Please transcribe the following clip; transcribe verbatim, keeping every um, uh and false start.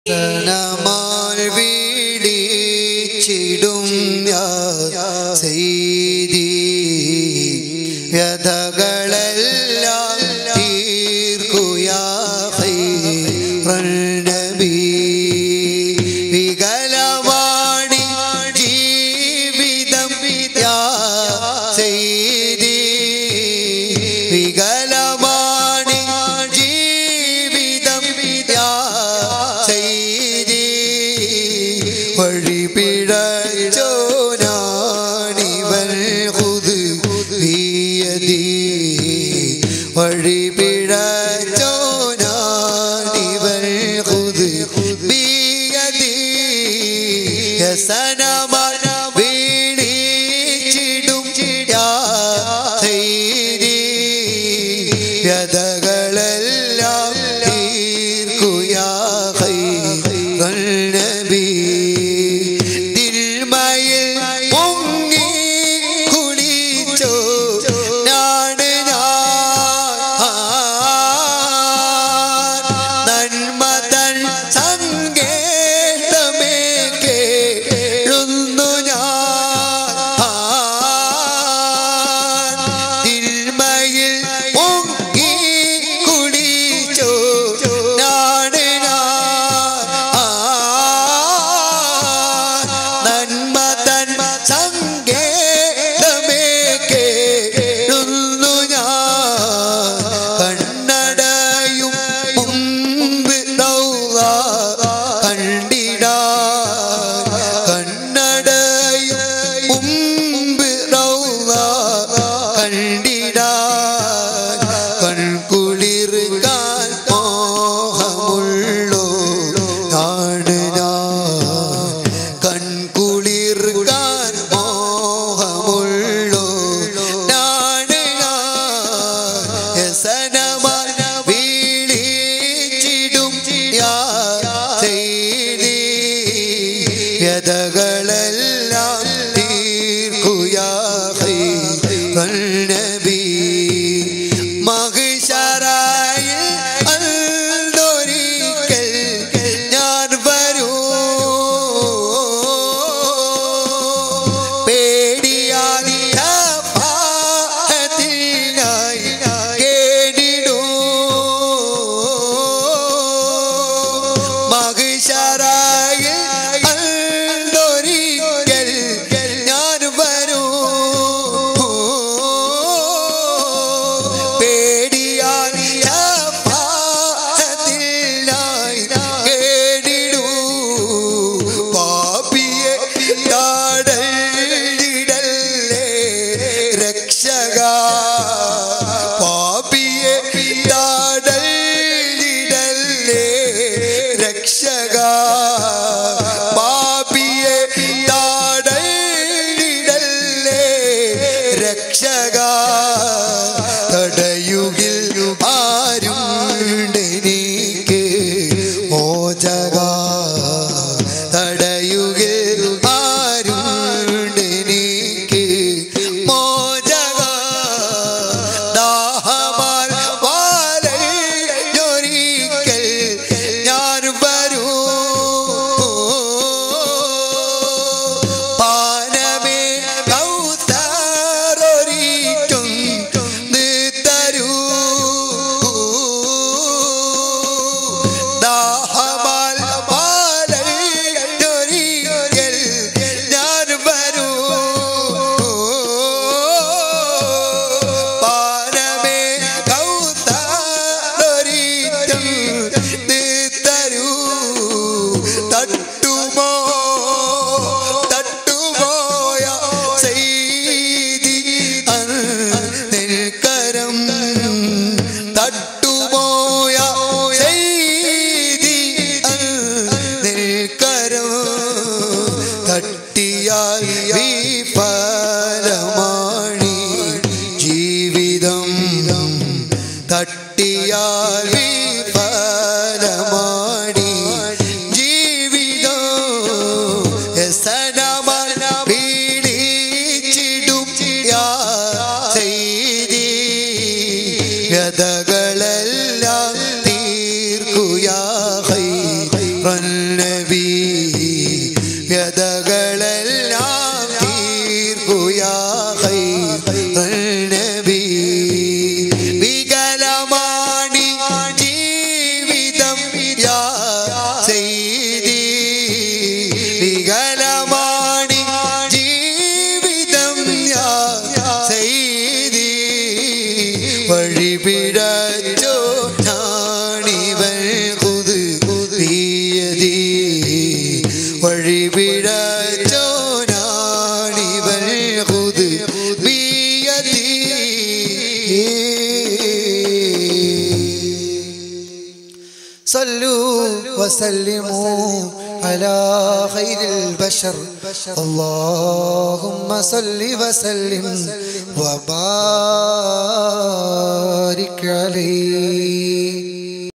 സനമാൽ വീടിച്ചിടും സെയ്തി വ്യഥകളെല്ലാം തീർക്കുയാ ഖൈറൻ നബി വികലവാണി ജീവിതം യാ സെയ്തി വികലവാണി ജീവിതം യാ സെയ്തി വഴി പിഴച്ചോനാണിവൻ ഖുദ് ബിയദി വഴി പിഴച്ചോനാണിവൻ ഖുദ് ബിയദി ഹസനമൻ വീണിച്ചിടും യാ ഖൈരി വ്യഥകളെല്ലാം തീർക്കുയാ ഖൈറൻ നബി ദിൽമയിൽ മുങ്ങി കുളിച്ചോ നാണ് നന്മതൻ സങ്കേതമേ കേഴുന്നു ഞാൻ ദിൽമയിൽ മുങ്ങി കുളിച്ചോ നാണ് നന്മതൻ സങ്കേതമേ കേഴുന്നു ഞാൻ കണ്ണടയും മുമ്പ് റൗള കണ്ടിടാൻ കണ്ണടയും മുമ്പ് റൗള കണ്ടിടാൻ കൺകുളിർക്കാൻ മോഹമുള്ളോ ആണ് ഞാൻ കൺകുളിർക്കാൻ മോഹമുള്ളോ ആണ് ഞാൻ ഹസനമൻ വീളിച്ചിടും യാ സെയ്തി വ്യഥകളെല്ലാം തീർക്കുയാ ഖൈറൻ നബി മഹ്ശറയിൽ അന്നൊരിക്കൽ ഞാൻ വരൂ പേടിയാൽ ശഫാഅത്തിനായി കേടിടൂ മഹ്ശറയിൽ അന്നൊരിക്കൽ ഞാൻ വരൂ പേടിയാൽ ശഫാഅത്തിനായി കേടിടൂ പാപിയെ താടലിടല്ലേ രക്ഷക പാപിയെ താടലിടല്ലേ രക്ഷക പാപിയെ താടലിടല്ലേ രക്ഷക തടയുകിൽ ആരുണ്ടെനിക്ക് മോചക തടയുകിൽ ആരുണ്ടെനിക്ക് മോചക ദാഹമാൽ വാലയൊരിക്കൽ ഞാൻ വരൂ പാനമേ കൗസറൊരിറ്റും തരൂ ദാഹമാൽ വാലയൊരിക്കൽ ഞാൻ വരൂ പാനമേ കൗസറൊരിറ്റും തരൂ തട്ടുമോ തട്ടുപോയ സെയ്തി നിൽക്കരം തട്ടുപോയ സെയ്തി നിൽക്കരം തട്ടിയാൽ വിഫലമാണി ജീവിതം തട്ടിയാൽ വിഫലമാണി ജീവിതം നബി യദകളെല്ലാം തീർക്കുയാ ഖൈറുൽ നബി വികലമാണി ജീവിതം യാ സയ്യിദി വികലമാണി ജീവിതം യാ സയ്യിദി വഴിപിഴച്ചോ ഞാണിവൾ കുതുബിയതി വഴിപിഴച്ചോ ഞാണിവൾ കുതുബിയതി صلوا وسلموا على خير البشر اللهم صل وسلم وبارك عليه.